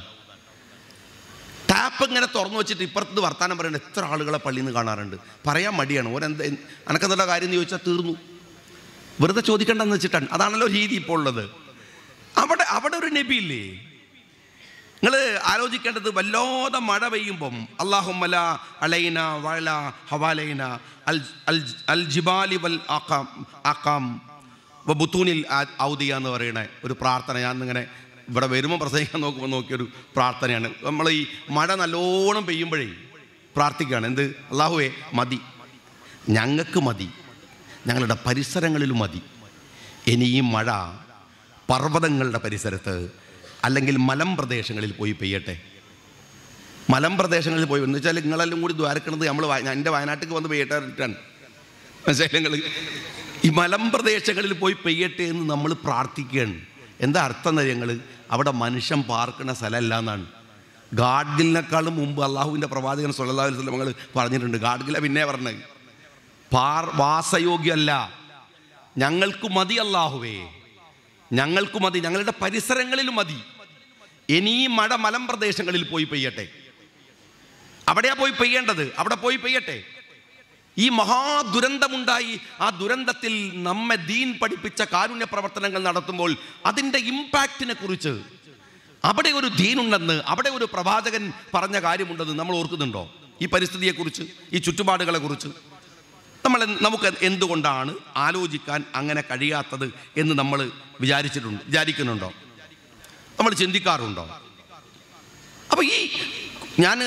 ടാപ്പ് ഇങ്ങനെ തുറന്നു വെച്ചിട്ട് ഇപ്പുറത്ത് വർത്താനം പറയേണ്ട എത്ര ആളുകളെ പള്ളിയിൽ നിന്ന് കാണാറുണ്ട്. പറയാൻ മടിയാണ്. ഓരെന്ത് അനക്കെന്നുള്ള കാര്യം എന്ന് ചോദിച്ചാൽ തീർന്നു, വെറുതെ ചോദിക്കേണ്ടെന്ന് വെച്ചിട്ടാണ്. അതാണല്ലോ രീതി ഇപ്പോൾ ഉള്ളത്. അവിടെ അവിടെ ഒരു നബിയില്ലേ? നിങ്ങൾ ആലോചിക്കേണ്ടത്, വല്ലാതെ മഴ പെയ്യുമ്പം അല്ലാഹുമ്മ ലാ അലൈന വഅല ഹവാലൈന അൽ അൽ അൽ ജിബാലി വൽ ആഖാം ആഖാം വബുത്തൂനിൽ ഔദിയ എന്ന് പറയുന്ന ഒരു പ്രാർത്ഥന ഞാൻ ഇങ്ങനെ ഇവിടെ വരുമ്പോൾ പ്രസംഗിക്കാൻ നോക്കുമ്പോൾ നോക്കിയൊരു പ്രാർത്ഥനയാണ്. നമ്മൾ ഈ മഴ നല്ലോണം പെയ്യുമ്പോഴേ പ്രാർത്ഥിക്കുകയാണ്. എന്ത്? അല്ലാഹുവേ മതി, ഞങ്ങൾക്ക് മതി, ഞങ്ങളുടെ പരിസരങ്ങളിലും മതി. ഇനി ഈ മഴ പർവ്വതങ്ങളുടെ പരിസരത്ത് അല്ലെങ്കിൽ മലമ്പ്രദേശങ്ങളിൽ പോയി പെയ്യട്ടെ. മലമ്പ്രദേശങ്ങളിൽ പോയി എന്ന് വെച്ചാൽ നിങ്ങളെല്ലാം കൂടി ദ്വാരക്കണത് നമ്മൾ എൻ്റെ വയനാട്ടിൽ വന്ന് പെയ്യട്ടാണ്. മനസ്സിലായി? നിങ്ങൾ ഈ മലമ്പ്രദേശങ്ങളിൽ പോയി പെയ്യട്ടെ എന്ന് നമ്മൾ പ്രാർത്ഥിക്കുകയാണ്. എന്താ അർത്ഥം എന്ന് ഞങ്ങൾ അവിടെ മനുഷ്യൻ പാർക്കുന്ന സ്ഥലമല്ല എന്നാണ്. ഗാഡ്ഗിലിനേക്കാളും മുമ്പ് അള്ളാഹുവിൻ്റെ പ്രവാചകൻ സ്വല്ലല്ലാഹു അലൈഹി വസല്ലം ഞങ്ങൾ പറഞ്ഞിട്ടുണ്ട്. ഗാഡ്ഗില പിന്നെ പറഞ്ഞത് പാർ വാസയോഗ്യമല്ല, ഞങ്ങൾക്ക് മതി അള്ളാഹുവേ, ഞങ്ങൾക്ക് മതി, ഞങ്ങളുടെ പരിസരങ്ങളിലും മതി. ഇനി ഈ മഴ മലമ്പ്രദേശങ്ങളിൽ പോയി പെയ്യട്ടെ. അവിടെയാ പോയി പെയ്യേണ്ടത്, അവിടെ പോയി പെയ്യട്ടെ. ഈ മഹാദുരന്തമുണ്ടായി, ആ ദുരന്തത്തിൽ നമ്മെ ദീൻ പഠിപ്പിച്ച കാരുണ്യ പ്രവർത്തനങ്ങൾ നടത്തുമ്പോൾ അതിൻ്റെ ഇമ്പാക്റ്റിനെ കുറിച്ച്, അവിടെ ഒരു ദീനുണ്ടെന്ന്, അവിടെ ഒരു പ്രവാചകൻ പറഞ്ഞ കാര്യമുണ്ടെന്ന് നമ്മൾ ഓർക്കുന്നുണ്ടോ? ഈ പരിസ്ഥിതിയെക്കുറിച്ച്, ഈ ചുറ്റുപാടുകളെ കുറിച്ച് നമ്മൾ നമുക്ക് എന്തുകൊണ്ടാണ് ആലോചിക്കാൻ അങ്ങനെ കഴിയാത്തത് എന്ന് നമ്മൾ വിചാരിച്ചിട്ടുണ്ട് വിചാരിക്കുന്നുണ്ടോ? നമ്മൾ ചിന്തിക്കാറുണ്ടോ? അപ്പോൾ ഈ ഞാൻ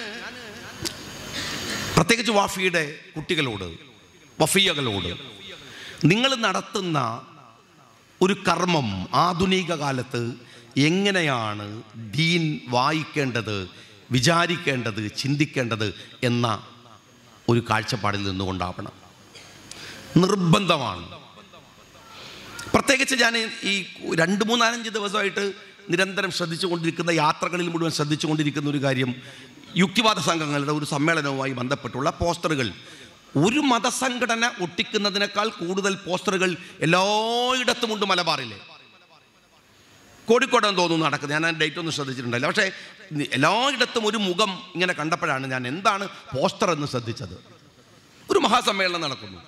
പ്രത്യേകിച്ച് വാഫിയുടെ കുട്ടികളോട്, വഫിയകളോട്, നിങ്ങൾ നടത്തുന്ന ഒരു കർമ്മം ആധുനിക കാലത്ത് എങ്ങനെയാണ് ദീൻ വായിക്കേണ്ടത്, വിചാരിക്കേണ്ടത്, ചിന്തിക്കേണ്ടത് എന്ന ഒരു കാഴ്ചപ്പാടിൽ നിന്നുകൊണ്ടാവണം. നിർബന്ധമാണ്. പ്രത്യേകിച്ച് ഞാൻ ഈ രണ്ട് മൂന്നാലഞ്ച് ദിവസമായിട്ട് നിരന്തരം ശ്രദ്ധിച്ചുകൊണ്ടിരിക്കുന്ന, യാത്രകളിൽ മുഴുവൻ ശ്രദ്ധിച്ചുകൊണ്ടിരിക്കുന്ന ഒരു കാര്യം, യുക്തിവാദ സംഘങ്ങളുടെ ഒരു സമ്മേളനവുമായി ബന്ധപ്പെട്ടുള്ള പോസ്റ്ററുകൾ. ഒരു മതസംഘടന ഒട്ടിക്കുന്നതിനേക്കാൾ കൂടുതൽ പോസ്റ്ററുകൾ എല്ലായിടത്തുമുണ്ട് മലബാറിൽ. കോഴിക്കോടെന്ന് തോന്നുന്നു നടക്കുന്നത്, ഞാൻ ആ ഡേറ്റ് ഒന്നും ശ്രദ്ധിച്ചിട്ടുണ്ടല്ലോ. പക്ഷേ എല്ലായിടത്തും ഒരു മുഖം ഇങ്ങനെ കണ്ടപ്പോഴാണ് ഞാൻ എന്താണ് പോസ്റ്റർ എന്ന് ശ്രദ്ധിച്ചത്. ഒരു മഹാസമ്മേളനം നടക്കുന്നു.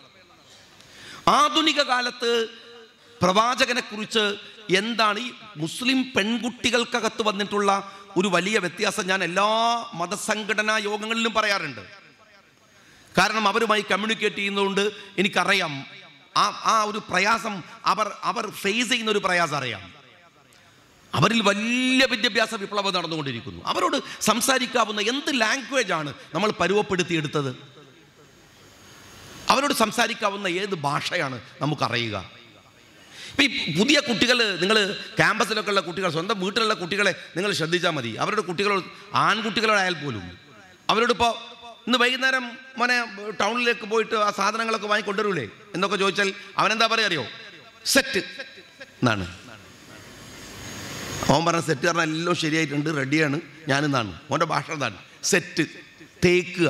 ആധുനിക കാലത്ത് പ്രവാചകനെക്കുറിച്ച് എന്താണ് ഈ മുസ്ലിം പെൺകുട്ടികൾക്കകത്ത് വന്നിട്ടുള്ള ഒരു വലിയ വ്യത്യാസം ഞാൻ എല്ലാ മതസംഘടനാ യോഗങ്ങളിലും പറയാറുണ്ട്. കാരണം അവരുമായി കമ്മ്യൂണിക്കേറ്റ് ചെയ്യുന്നതുകൊണ്ട് എനിക്കറിയാം ആ ആ ഒരു പ്രയാസം അവർ അവർ ഫേസ് ചെയ്യുന്ന ഒരു പ്രയാസം അറിയാം. അവരിൽ വലിയ വിദ്യാഭ്യാസ വിപ്ലവം നടന്നുകൊണ്ടിരിക്കുന്നു. അവരോട് സംസാരിക്കാവുന്ന എന്ത് ലാംഗ്വേജാണ് നമ്മൾ പരുവപ്പെടുത്തിയെടുത്തത്? അവരോട് സംസാരിക്കാവുന്ന ഏത് ഭാഷയാണ് നമുക്കറിയുക? ഇപ്പം ഈ പുതിയ കുട്ടികൾ, നിങ്ങൾ ക്യാമ്പസിലൊക്കെ ഉള്ള കുട്ടികൾ, സ്വന്തം വീട്ടിലുള്ള കുട്ടികളെ നിങ്ങൾ ശ്രദ്ധിച്ചാൽ മതി. അവരുടെ കുട്ടികളോട്, ആൺകുട്ടികളോടായാൽ പോലും അവരോടിപ്പോൾ ഇന്ന് വൈകുന്നേരം മോനെ ടൗണിലേക്ക് പോയിട്ട് ആ സാധനങ്ങളൊക്കെ വാങ്ങിക്കൊണ്ടുവരൂലേ എന്നൊക്കെ ചോദിച്ചാൽ അവനെന്താ പറയുക അറിയോ? സെറ്റ് എന്നാണ് അവൻ പറഞ്ഞ. സെറ്റ് പറഞ്ഞാൽ എല്ലാം ശരിയായിട്ടുണ്ട്, റെഡിയാണ്, ഞാനെന്നാണ് അവൻ്റെ ഭാഷ. എന്താണ് സെറ്റ്? തേക്കുക.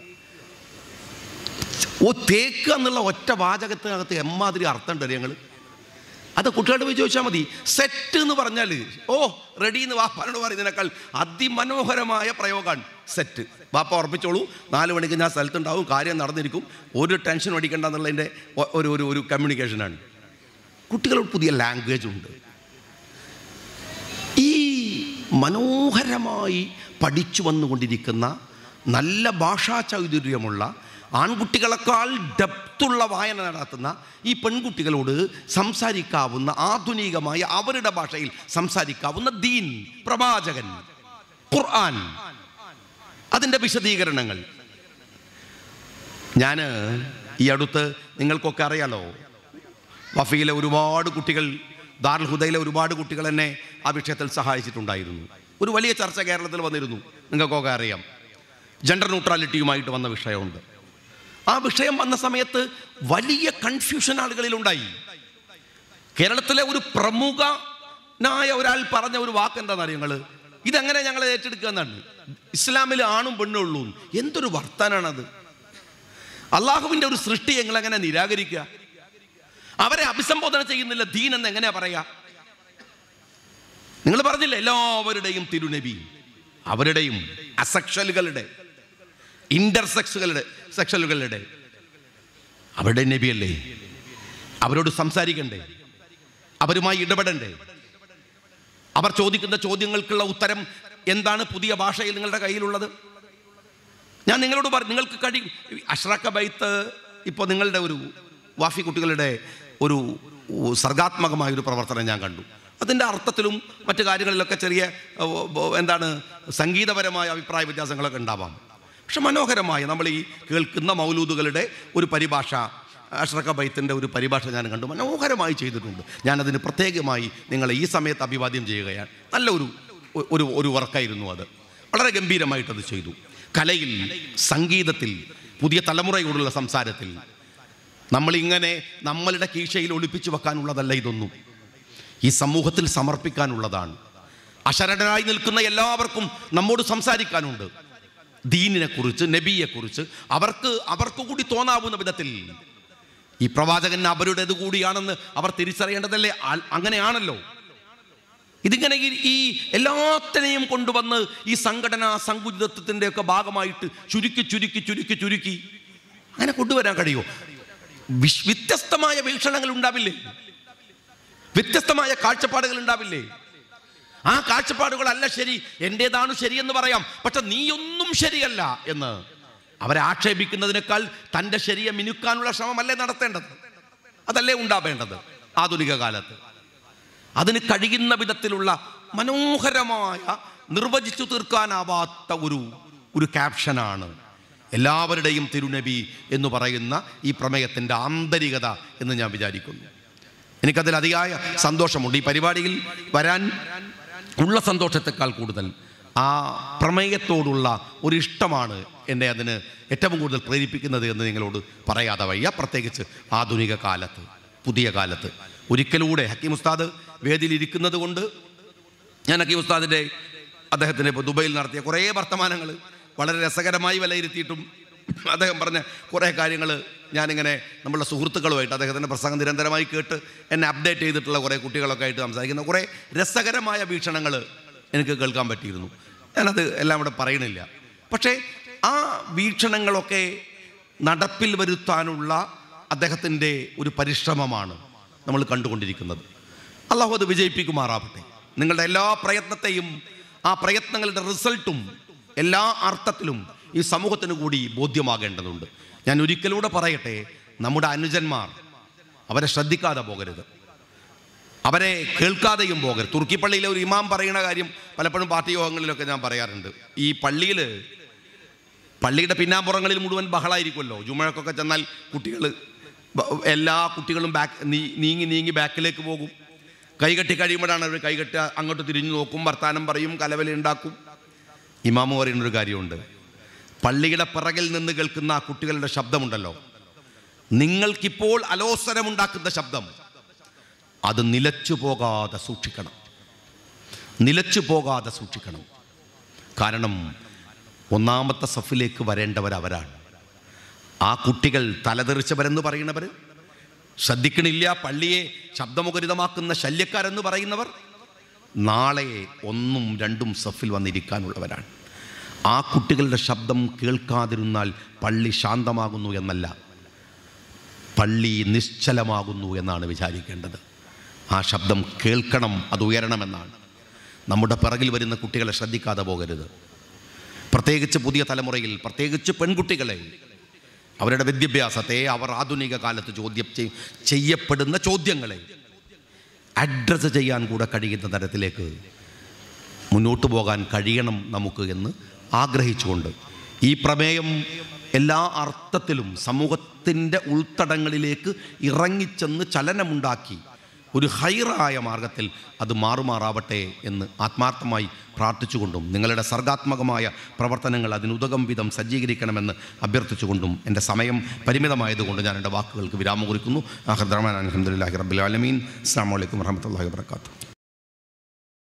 ഓ, തേക്കുക എന്നുള്ള ഒറ്റ വാചകത്തിനകത്ത് എമ്മാതിരി അർത്ഥമുണ്ട് ഞങ്ങൾ. അത് കുട്ടികളുടെ പോയി ചോദിച്ചാൽ മതി. സെറ്റ് എന്ന് പറഞ്ഞാൽ ഓ റെഡി എന്ന് വാപ്പാനോട് പറയുന്നതിനേക്കാൾ അതിമനോഹരമായ പ്രയോഗമാണ് സെറ്റ്. വാപ്പ ഉറപ്പിച്ചോളൂ, നാല് മണിക്ക് ഞാൻ സ്ഥലത്തുണ്ടാവും, കാര്യം നടന്നിരിക്കും, ഒരു ടെൻഷൻ അടിക്കേണ്ട എന്നുള്ളതിൻ്റെ ഒരു ഒരു ഒരു കമ്മ്യൂണിക്കേഷനാണ്. കുട്ടികളോട് പുതിയ ലാംഗ്വേജ് ഉണ്ട്. ഈ മനോഹരമായി പഠിച്ചു വന്നുകൊണ്ടിരിക്കുന്ന, നല്ല ഭാഷാ ചാതുര്യമുള്ള, ആൺകുട്ടികളെക്കാൾ ഡെപ്തുള്ള വായന നടത്തുന്ന ഈ പെൺകുട്ടികളോട് സംസാരിക്കാവുന്ന, ആധുനികമായ അവരുടെ ഭാഷയിൽ സംസാരിക്കാവുന്ന ദീൻ, പ്രവാചകൻ, ഖുർആൻ, അതിൻ്റെ വിശദീകരണങ്ങൾ. ഞാൻ ഈ അടുത്ത്, നിങ്ങൾക്കൊക്കെ അറിയാലോ, വഫയിലെ ഒരുപാട് കുട്ടികൾ, ദാറുൽ ഹുദയിലെ ഒരുപാട് കുട്ടികൾ എന്നെ ആ വിഷയത്തിൽ സഹായിച്ചിട്ടുണ്ടായിരുന്നു. ഒരു വലിയ ചർച്ച കേരളത്തിൽ വന്നിരുന്നു, നിങ്ങൾക്കൊക്കെ അറിയാം. ജെൻഡർ ന്യൂട്രാലിറ്റിയുമായിട്ട് വന്ന വിഷയമുണ്ട്. ആ വിഷയം വന്ന സമയത്ത് വലിയ കൺഫ്യൂഷൻ ആളുകളിലുണ്ടായി. കേരളത്തിലെ ഒരു പ്രമുഖനായ ഒരാൾ പറഞ്ഞ ഒരു വാക്ക് എന്താണെന്ന് ഞങ്ങൾ ഇതെങ്ങനെ ഞങ്ങൾ ഏറ്റെടുക്കുക എന്നാണ്. ഇസ്ലാമിൽ ആണും പെണ്ണും ഉള്ളൂ. എന്തൊരു വർത്താനാണത്? അള്ളാഹുവിൻ്റെ ഒരു സൃഷ്ടി ഞങ്ങളെങ്ങനെ നിരാകരിക്കുക? അവരെ അഭിസംബോധന ചെയ്യുന്നില്ല. ദീൻ എന്ന് എങ്ങനെയാ പറയാ? നിങ്ങൾ പറഞ്ഞില്ല എല്ലാവരുടെയും തിരുനബി, അവരുടെയും അസെക്ഷലുകളുടെ ഇന്റർസെക്സുകളുടെ സെക്ഷലുകളുടെ അവരുടെ നബിയല്ലേ? അവരോട് സംസാരിക്കണ്ടേ? അവരുമായി ഇടപെടണ്ടേ? അവർ ചോദിക്കുന്ന ചോദ്യങ്ങൾക്കുള്ള ഉത്തരം എന്താണ് പുതിയ ഭാഷയിൽ നിങ്ങളുടെ കയ്യിലുള്ളത്? ഞാൻ നിങ്ങളോട് പറഞ്ഞു, നിങ്ങൾക്ക് കഴിയും. അഷ്റഖ ബൈത്ത് ഇപ്പോൾ നിങ്ങളുടെ ഒരു വാഫി കുട്ടികളുടെ ഒരു സർഗാത്മകമായൊരു പ്രവർത്തനം ഞാൻ കണ്ടു. അതിൻ്റെ അർത്ഥത്തിലും മറ്റു കാര്യങ്ങളിലൊക്കെ ചെറിയ എന്താണ് സംഗീതപരമായ അഭിപ്രായ വ്യത്യാസങ്ങളൊക്കെ ഉണ്ടാവാം. പക്ഷെ മനോഹരമായ നമ്മൾ ഈ കേൾക്കുന്ന മൗലൂദുകളുടെ ഒരു പരിഭാഷ, അഷ്റഖ ബൈത്തിൻ്റെ ഒരു പരിഭാഷ ഞാൻ കണ്ടു, മനോഹരമായി ചെയ്തിട്ടുണ്ട്. ഞാനതിന് പ്രത്യേകമായി നിങ്ങളെ ഈ സമയത്ത് അഭിവാദ്യം ചെയ്യുകയാണ്. നല്ല ഒരു ഒരു ഒരു വർക്കായിരുന്നു അത്. വളരെ ഗംഭീരമായിട്ടത് ചെയ്തു. കലയിൽ, സംഗീതത്തിൽ, പുതിയ തലമുറയോടുള്ള സംസാരത്തിൽ നമ്മളിങ്ങനെ നമ്മളുടെ കീശയിൽ ഒളിപ്പിച്ചു വെക്കാനുള്ളതല്ല ഇതൊന്നും. ഈ സമൂഹത്തിൽ സമർപ്പിക്കാനുള്ളതാണ്. അശരണരായി നിൽക്കുന്ന എല്ലാവർക്കും നമ്മോട് സംസാരിക്കാനുണ്ട്. ദീനിനെക്കുറിച്ച്, നബിയെക്കുറിച്ച് അവർക്ക് അവർക്ക് കൂടി തോന്നാവുന്ന വിധത്തിൽ. ഈ പ്രവാചകൻ അവരുടേത് കൂടിയാണെന്ന് അവർ തിരിച്ചറിയേണ്ടതല്ലേ? അങ്ങനെയാണല്ലോ. ഇതിങ്ങനെ ഈ എല്ലാത്തിനെയും കൊണ്ടുവന്ന് ഈ സംഘടനാ സങ്കുചിതത്വത്തിൻ്റെ ഒക്കെ ഭാഗമായിട്ട് ചുരുക്കി ചുരുക്കി ചുരുക്കി ചുരുക്കി അങ്ങനെ കൊണ്ടുവരാൻ കഴിയുമോ? വ്യത്യസ്തമായ വീക്ഷണങ്ങൾ ഉണ്ടാവില്ലേ? വ്യത്യസ്തമായ കാഴ്ചപ്പാടുകൾ ഉണ്ടാവില്ലേ? ആ കാഴ്ചപ്പാടുകളല്ല ശരി, എൻ്റേതാണ് ശരിയെന്ന് പറയാം. പക്ഷെ നീയൊന്നും ശരിയല്ല എന്ന് അവരെ ആക്ഷേപിക്കുന്നതിനേക്കാൾ തൻ്റെ ശരിയെ മിനുക്കാനുള്ള ശ്രമമല്ലേ നടത്തേണ്ടത്? അതല്ലേ ഉണ്ടാവേണ്ടത് ആധുനിക കാലത്ത്? അതിന് കഴിയുന്ന വിധത്തിലുള്ള മനോഹരമായ, നിർവചിച്ചു തീർക്കാനാവാത്ത ഒരു ഒരു ക്യാപ്ഷനാണ് എല്ലാവരുടെയും തിരുനബി എന്ന് പറയുന്ന ഈ പ്രമേയത്തിൻ്റെ ആന്തരികത എന്ന് ഞാൻ വിചാരിക്കുന്നു. എനിക്കതിൽ അതിയായ സന്തോഷമുണ്ട്. ഈ പരിപാടിയിൽ വരാൻ ഉള്ള സന്തോഷത്തെക്കാൾ കൂടുതൽ ആ പ്രമേയത്തോടുള്ള ഒരു ഇഷ്ടമാണ് എന്നെ അതിന് ഏറ്റവും കൂടുതൽ പ്രേരിപ്പിക്കുന്നത് എന്ന് നിങ്ങളോട് പറയാതെ വയ്യ. പ്രത്യേകിച്ച് ആധുനിക കാലത്ത്, പുതിയ കാലത്ത്. ഒരിക്കലൂടെ ഹക്കീം ഉസ്താദ് വേദിയിലിരിക്കുന്നത് കൊണ്ട് ഞാൻ ഹക്കീം ഉസ്താദിൻ്റെ അദ്ദേഹത്തിൻ്റെ ഇപ്പോൾ ദുബൈയിൽ നടത്തിയ കുറേ വർത്തമാനങ്ങൾ വളരെ രസകരമായി വിലയിരുത്തിയിട്ടും അദ്ദേഹം പറഞ്ഞ കുറേ കാര്യങ്ങൾ ഞാനിങ്ങനെ നമ്മളുടെ സുഹൃത്തുക്കളുമായിട്ട് അദ്ദേഹത്തിൻ്റെ പ്രസംഗം നിരന്തരമായി കേട്ട് എന്നെ അപ്ഡേറ്റ് ചെയ്തിട്ടുള്ള കുറേ കുട്ടികളൊക്കെ ആയിട്ട് സംസാരിക്കുന്ന കുറേ രസകരമായ വീക്ഷണങ്ങൾ എനിക്ക് കേൾക്കാൻ പറ്റിയിരുന്നു. ഞാനത് എല്ലാം ഇവിടെ പറയണില്ല. പക്ഷേ ആ വീക്ഷണങ്ങളൊക്കെ നടപ്പിൽ വരുത്താനുള്ള അദ്ദേഹത്തിൻ്റെ ഒരു പരിശ്രമമാണ് നമ്മൾ കണ്ടുകൊണ്ടിരിക്കുന്നത്. അള്ളാഹു അത് വിജയിപ്പിക്കുമാറാവട്ടെ. നിങ്ങളുടെ എല്ലാ പ്രയത്നത്തെയും ആ പ്രയത്നങ്ങളുടെ റിസൾട്ടും എല്ലാ അർത്ഥത്തിലും ഈ സമൂഹത്തിന് കൂടി ബോധ്യമാകേണ്ടതുണ്ട്. ഞാൻ ഒരിക്കലൂടെ പറയട്ടെ, നമ്മുടെ അനുജന്മാർ അവരെ ശ്രദ്ധിക്കാതെ പോകരുത്, അവരെ കേൾക്കാതെയും പോകരുത്. തുർക്കി പള്ളിയിലെ ഒരു ഇമാം പറയുന്ന കാര്യം പലപ്പോഴും പാർട്ടി യോഗങ്ങളിലൊക്കെ ഞാൻ പറയാറുണ്ട്. ഈ പള്ളിയിൽ പള്ളിയുടെ പിന്നാമ്പുറങ്ങളിൽ മുഴുവൻ ബഹളായിരിക്കുമല്ലോ. ജുമഴക്കൊക്കെ ചെന്നാൽ കുട്ടികൾ, എല്ലാ കുട്ടികളും ബാക്ക് നീങ്ങി നീങ്ങി ബാക്കിലേക്ക് പോകും. കൈകെട്ടി കഴിയുമ്പോഴാണ് അവർ കൈകെട്ടി അങ്ങോട്ട് തിരിഞ്ഞു നോക്കും, വർത്താനം പറയും, കലവല ഉണ്ടാക്കും. ഇമാമ് പറയുന്നൊരു കാര്യമുണ്ട്, പള്ളിയുടെ പിറകിൽ നിന്ന് കേൾക്കുന്ന ആ കുട്ടികളുടെ ശബ്ദമുണ്ടല്ലോ, നിങ്ങൾക്കിപ്പോൾ അലോസരമുണ്ടാക്കുന്ന ശബ്ദം, അത് നിലച്ചു പോകാതെ സൂക്ഷിക്കണം, നിലച്ചു പോകാതെ സൂക്ഷിക്കണം. കാരണം ഒന്നാമത്തെ സഫിലേക്ക് വരേണ്ടവരവരാണ്. ആ കുട്ടികൾ തലതെറിച്ചവരെന്ന് പറയുന്നവർ, ശ്രദ്ധിക്കണില്ല, പള്ളിയെ ശബ്ദമുഖരിതമാക്കുന്ന ശല്യക്കാരെന്ന് പറയുന്നവർ നാളെ ഒന്നും രണ്ടും സഫിൽ വന്നിരിക്കാനുള്ളവരാണ്. ആ കുട്ടികളുടെ ശബ്ദം കേൾക്കാതിരുന്നാൽ പള്ളി ശാന്തമാകുന്നു എന്നല്ല, പള്ളി നിശ്ചലമാകുന്നു എന്നാണ് വിചാരിക്കേണ്ടത്. ആ ശബ്ദം കേൾക്കണം, അത് ഉയരണമെന്നാണ്. നമ്മുടെ പിറകിൽ വരുന്ന കുട്ടികളെ ശ്രദ്ധിക്കാതെ പോകരുത്. പ്രത്യേകിച്ച് പുതിയ തലമുറയിൽ, പ്രത്യേകിച്ച് പെൺകുട്ടികളെ, അവരുടെ വിദ്യാഭ്യാസത്തെ, അവർ ആധുനിക കാലത്ത് ചോദ്യം ചെയ്യപ്പെടുന്ന ചോദ്യങ്ങളെ അഡ്രസ്സ് ചെയ്യാൻ കൂടെ കഴിയുന്ന തരത്തിലേക്ക് മുന്നോട്ട് പോകാൻ കഴിയണം നമുക്ക് എന്ന് ആഗ്രഹിച്ചുകൊണ്ട് ഈ പ്രമേയം എല്ലാ അർത്ഥത്തിലും സമൂഹത്തിൻ്റെ ഉൾത്തടങ്ങളിലേക്ക് ഇറങ്ങിച്ചെന്ന് ചലനമുണ്ടാക്കി ഒരു ഹൈറായ മാർഗത്തിൽ അത് മാറുമാറാവട്ടെ എന്ന് ആത്മാർത്ഥമായി പ്രാർത്ഥിച്ചുകൊണ്ടും നിങ്ങളുടെ സർഗാത്മകമായ പ്രവർത്തനങ്ങൾ അതിനുതകം വിധം സജ്ജീകരിക്കണമെന്ന് അഭ്യർത്ഥിച്ചുകൊണ്ടും എൻ്റെ സമയം പരിമിതമായതുകൊണ്ട് ഞാൻ എൻ്റെ വാക്കുകൾക്ക് വിരാമം കുറിക്കുന്നു. ആഖിർ ദഅ്വാനാ അൽഹംദുലില്ലാഹി റബ്ബിൽ ആലമീൻ. അസ്സലാമു അലൈക്കും വറഹ്മത്തുള്ളാഹി വബറകാതുഹു.